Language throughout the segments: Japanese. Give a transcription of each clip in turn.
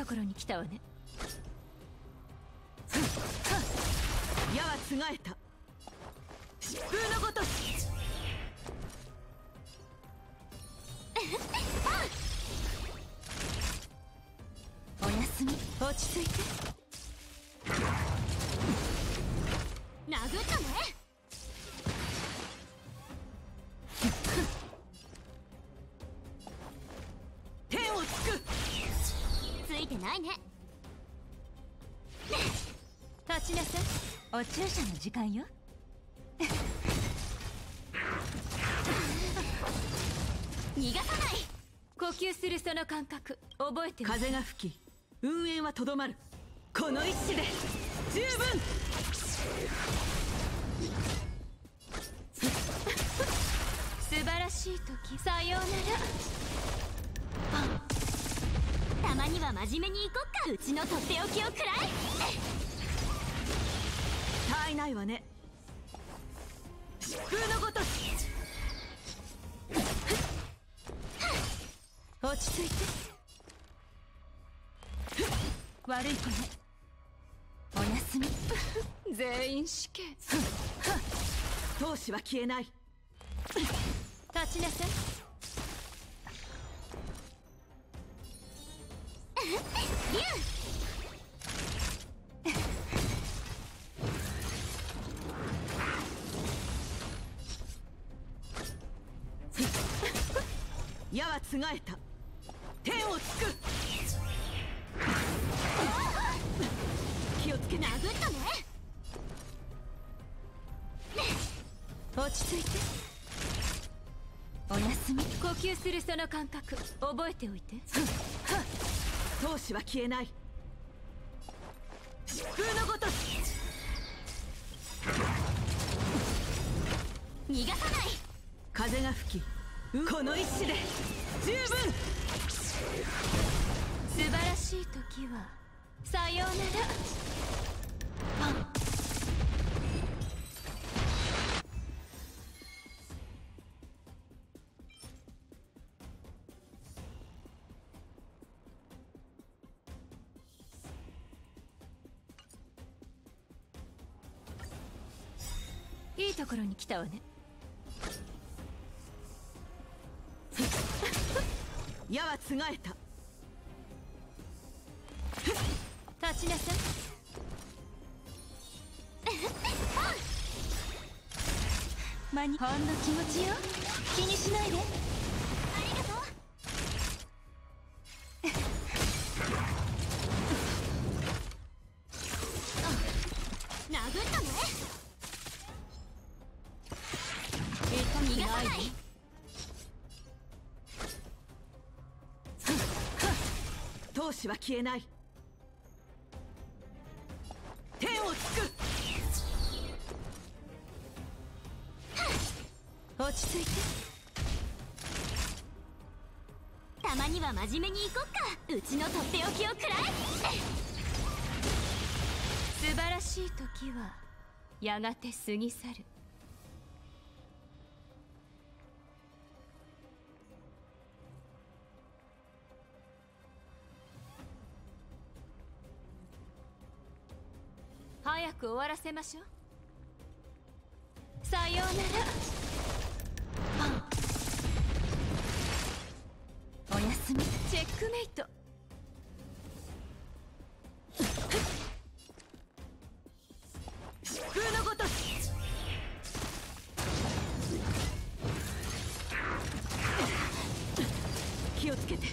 ところに来たわね。 矢はつがえた。疾風のごとし。 おやすみ。落ち着いて。 殴ったね。 天をつく。 ついてないね。 立ちなさい。お注射の時間よ。 逃がさない。 呼吸するその感覚覚えてる。 風が吹き運営はとどまる。この一矢で十分。 素晴らしい時。さようなら。 たまには真面目に行こっか。うちのとっておきを食らえ。 他いないわね。疾風のごとし。 落ち着いて。悪い子ね。おやすみ。全員死刑。 闘志は消えない。 立ちなさい。 矢はつがえた。天をつく。気をつけて。 殴ったね。 落ち着いて。おやすみ。呼吸するその感覚覚えておいて。 闘志は消えない。疾風のごとし。 逃がさない。 風が吹きこの一矢で十分。 素晴らしい時はさようなら。いいところに来たわね。 矢はつがえた。 立ちなさい。ほんの気持ちよ。気にしないで。 ありがとう。殴ったね。逃がさない。 闘志は消えない。天をつく。 落ち着いて。 たまには真面目に行こっか。うちのとっておきを食らえ。 素晴らしい時はやがて過ぎ去る。早く終わらせましょう。さようなら。おやすみ。チェックメイト。 疾風のごとし。気をつけて。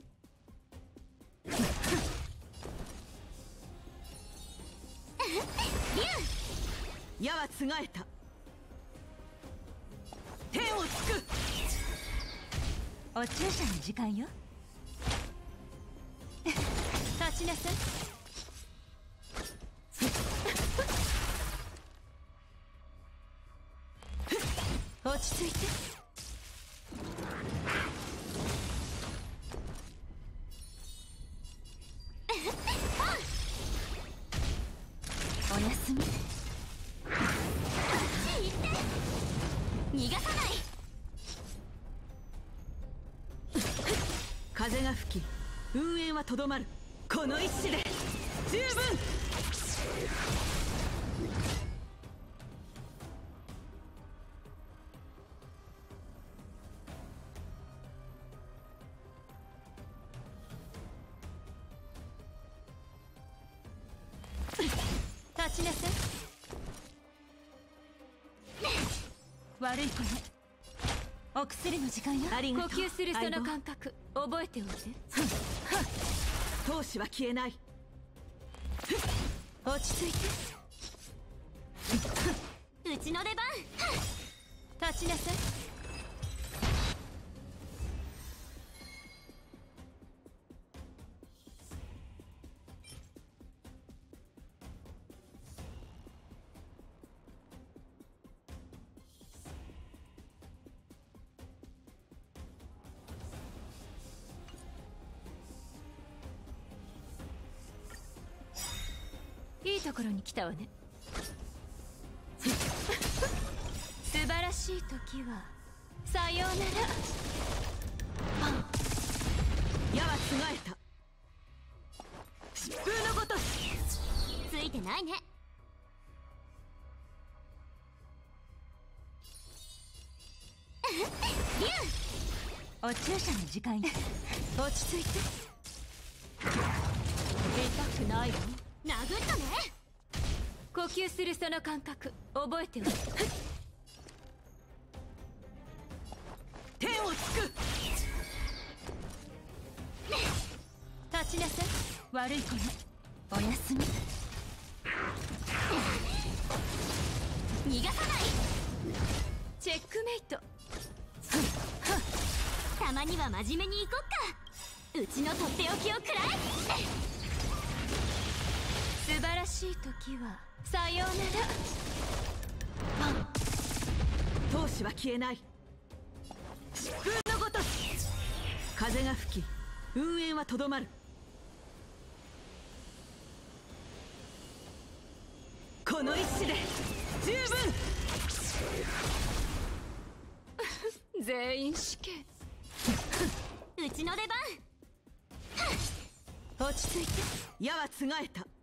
矢はつがえた。天をつく。 お注射の時間よ。立ちなさい。落ち着いて。おやすみ。 逃がさない。 風が吹き運営はとどまる。 この一矢で十分。 立ちなさい。悪い子ね。お薬の時間よ。 ありがとう。 呼吸するその感覚覚えておいて。 闘志は消えない。 落ち着いて。 うちの出番。 立ちなさい。いいところに来たわね。素晴らしい時はさようなら。 矢はつがえた。疾風のごとし。 ついてないね。 お注射の時間よ。落ち着いて。痛くないわ。 殴ったね。 呼吸するその感覚覚えておいて。 天をつく。 立ちなさい。悪い子ね。おやすみ。 逃がさない。 チェックメイト。 たまには真面目に行こっか。うちのとっておきを食らえ。 素晴らしい時はさようなら。 闘志は消えない。疾風のごとし。風が吹き運営はとどまる。この一矢で十分。 全員死刑。 うちの出番。 落ち着いて。 矢はつがえた。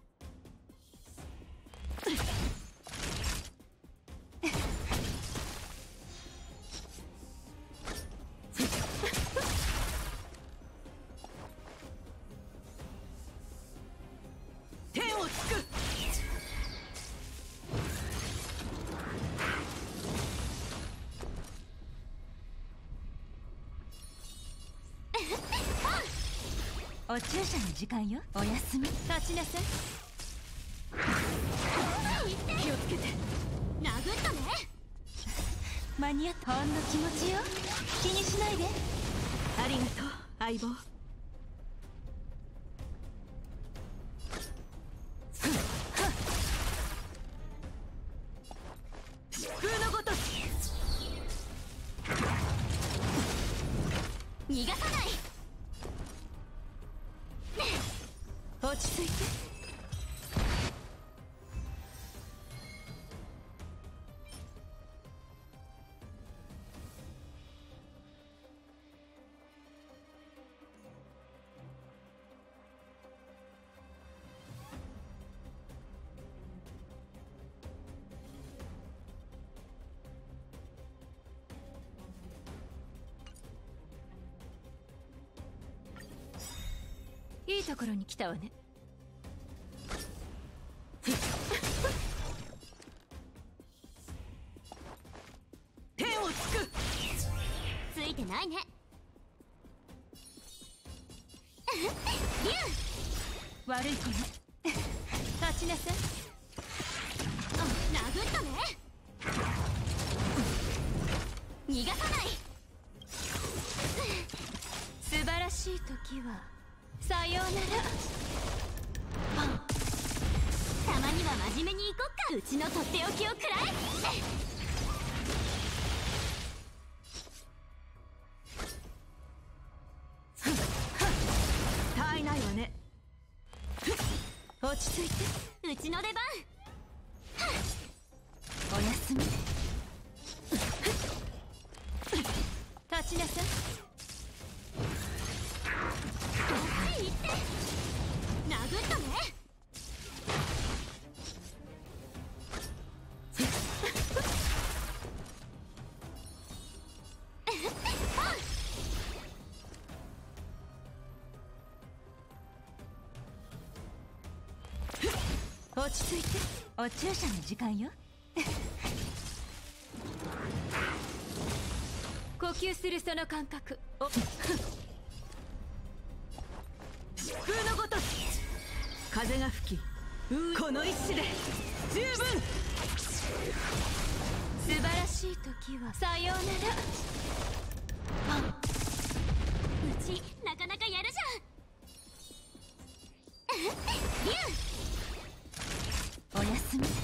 天をつく。 お注射の時間よ。おやすみ。立ちなさい。 気をつけて。 殴ったね。 間に合った。ほんの気持ちよ。気にしないで。 ありがとう相棒。疾風のごとし。 逃がさない。 落ち着いて。いいところに来たわね。 天をつく。 ついてないね。 悪い子ね。立ちなさい。 殴ったね。逃がさない。 素晴らしい時はさようなら。 たまには真面目に行こっか。うちのとっておきを食らえ。 たわいないわね。 落ち着いて。 うちの出番。 おやすみ。立ちなさい。 殴ったね。 落ち着いて。お注射の時間よ。呼吸するその感覚。 疾風のごとし風が吹き、この一矢で十分。 素晴らしい時はさようなら。 うちなかなかやるじゃん。リュウおやすみ。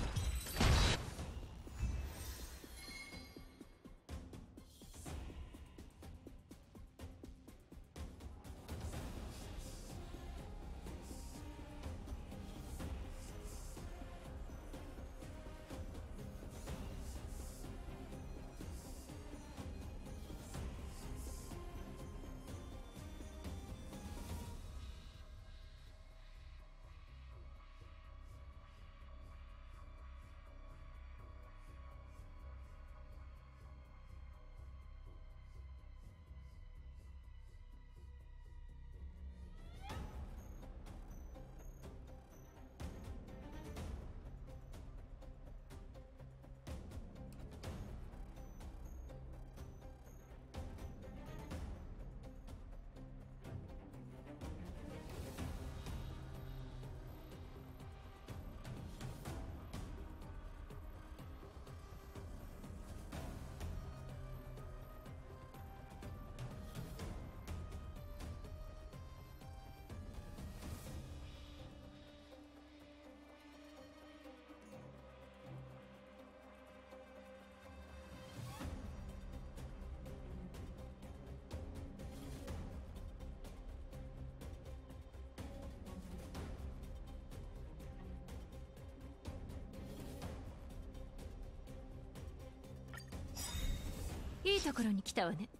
いいところに来たわね。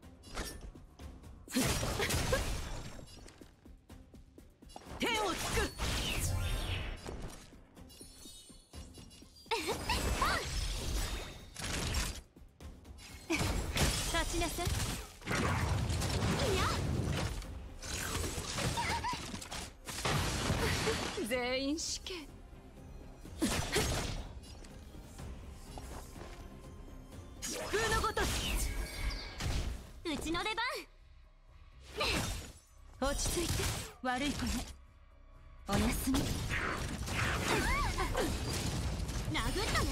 天をつく。 立ちなさい。 いや全員死刑。 疾風のごとしうちの出番。 落ち着いて。悪い子ね。おやすみ。 殴ったね。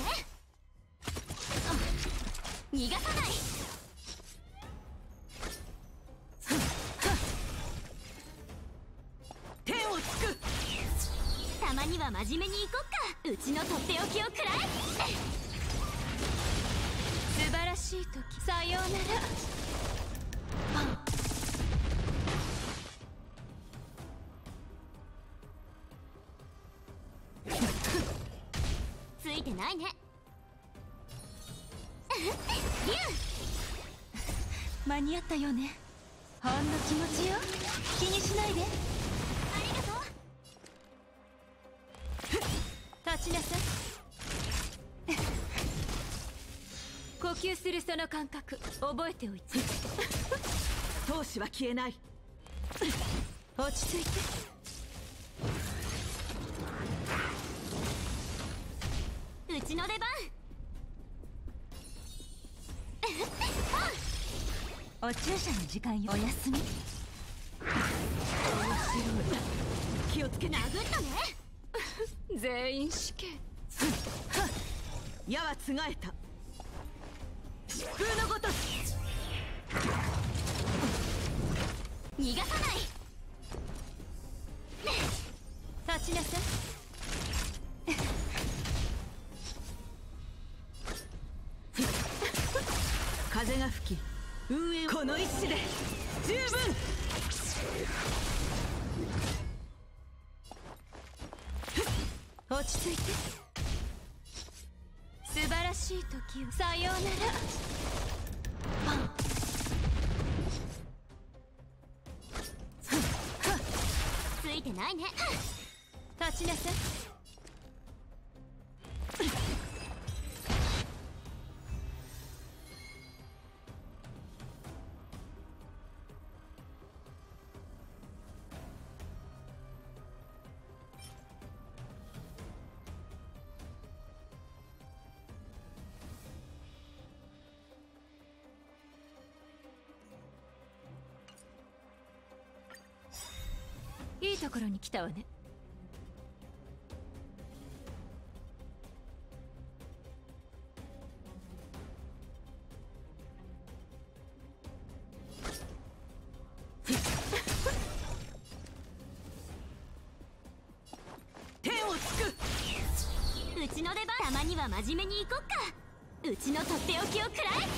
逃がさない。 天をつく。 たまには真面目に行こっか。うちのとっておきを食らえ。 素晴らしい時さようなら。 ついてないね。リュウ間に合ったよね。ほんの気持ちよ。気にしないで。 ありがとう。 立ちなさい。呼吸するその感覚覚えておいて。 闘志は消えない。 落ち着いて。 うちの出番。 お注射の時間よ。おやすみ。 気をつけて。 殴ったね。 全員死刑。 矢はつがえた。疾風のごとし逃がさない。 立ちなさい。 風が吹き、運営この一矢で十分。 落ち着いて。素晴らしい時をさようなら。 ついてないね。 立ちなさい。いいところに来たわね。 天をつく。 うちの出番。たまには真面目に行こっか。うちのとっておきをくらえ。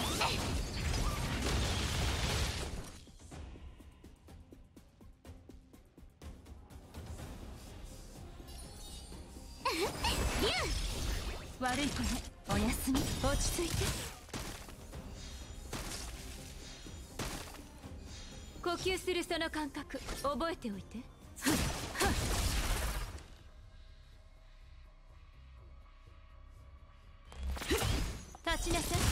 悪い子ね。おやすみ。落ち着いて。呼吸するその感覚覚えておいて。立ちなさい。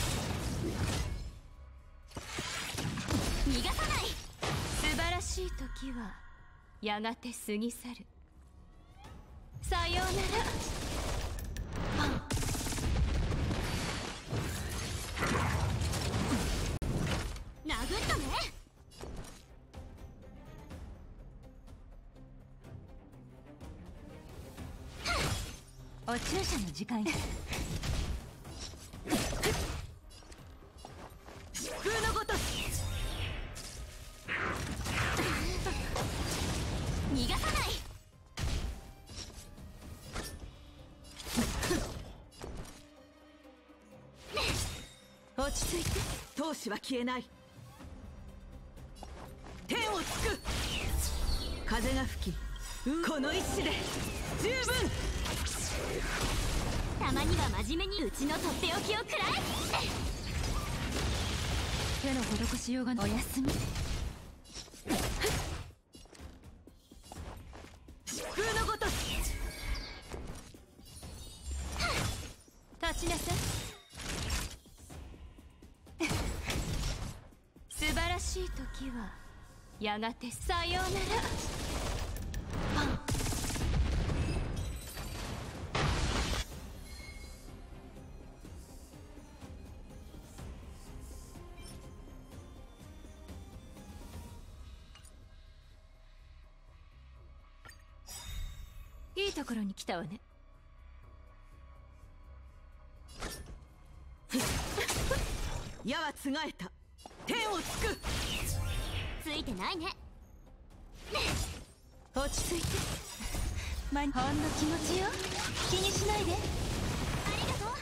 逃がさない。 素晴らしい時はやがて過ぎ去る。さようなら。 殴ったね。 お注射の時間よ。 疾風のごとし。 逃がさない。 落ち着いて。闘志は消えない。天をつく。風が吹き、この一矢で十分。 たまには真面目にうちのとっておきをくらえ。 手の施しようがおやすみ。 疾風のごとし。 立ちなさい。素晴らしい時はやがてさようなら。いいところに来たわね。 矢はつがえた。天をつく。 ついてないね。 落ち着いて。ほんの気持ちよ。気にしないで。 ありがとう。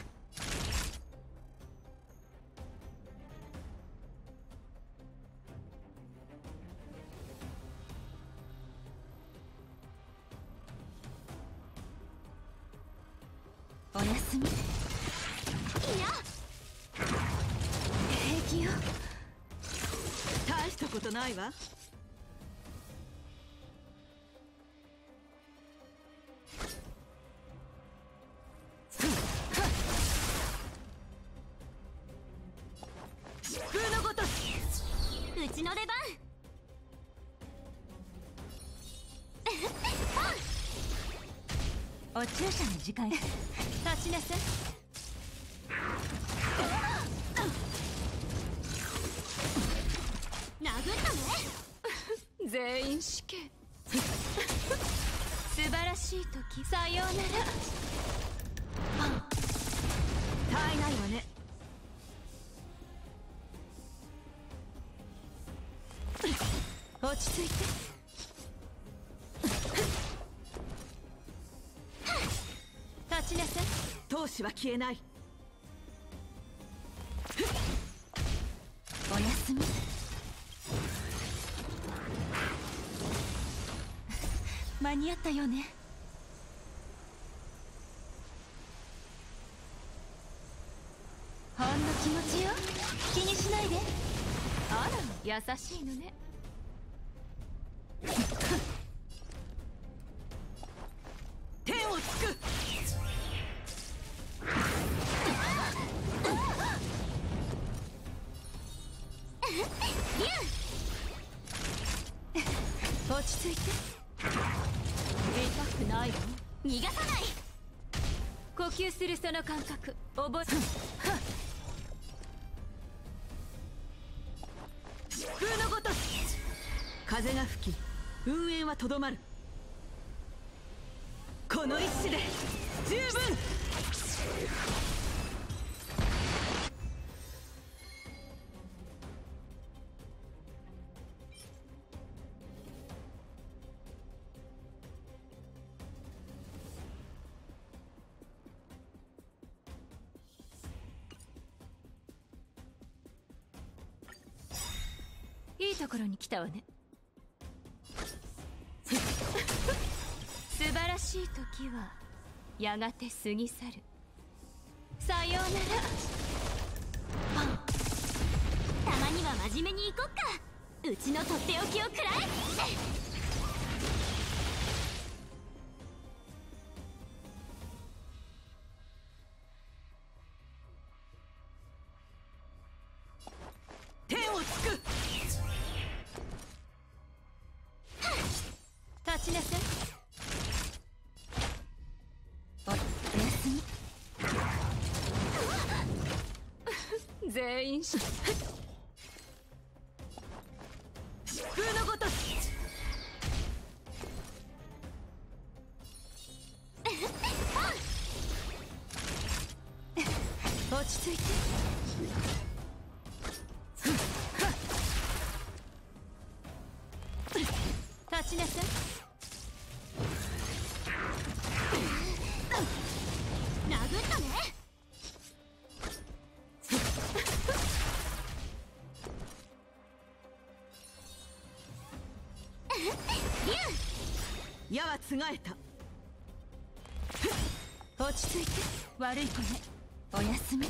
おやすみ。 いや、 平気よ。 大したことないわ。疾風のごとし。 うちの出番。 お注射の時間よ。立ちなさい。 殴ったね。 全員死刑。素晴らしい時さようなら。 絶えないわね。 落ち着いて。立ちなさい。 闘志は消えない。 おやすみ。間に合ったよね。ほんの気持ちよ。気にしないで。あら、優しいのね。 く。 落ち着いて。痛くないわ。 逃がさない。 呼吸するその感覚覚え。 疾風のごとし。風が吹き運営はとどまる。この一矢で十分。 いいところに来たわね。素晴らしい時はやがて過ぎ去る。さようなら。 たまには真面目に行こっか。うちのとっておきを食らえ。 天をつく。 立ちなさい。おやすみ。全員疾風のごとし。 落ち着いて。立ちなさい。 殴ったね。 矢はつがえた。 落ち着いて。悪い子ね。おやすみ。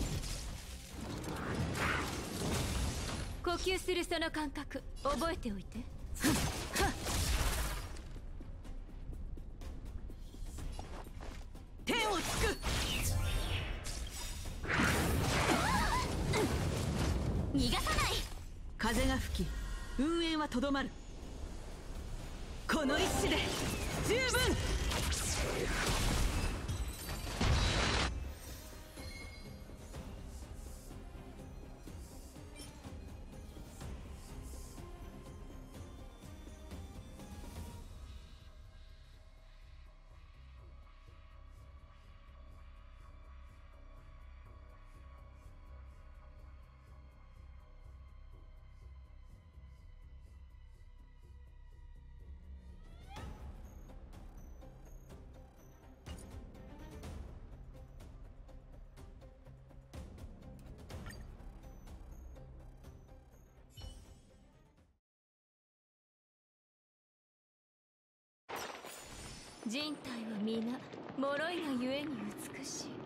呼吸するその感覚覚えておいて。 天をつく。 逃がさない。 風が吹き運営はとどまる。この一矢で十分。 人体は皆脆いがゆえに美しい。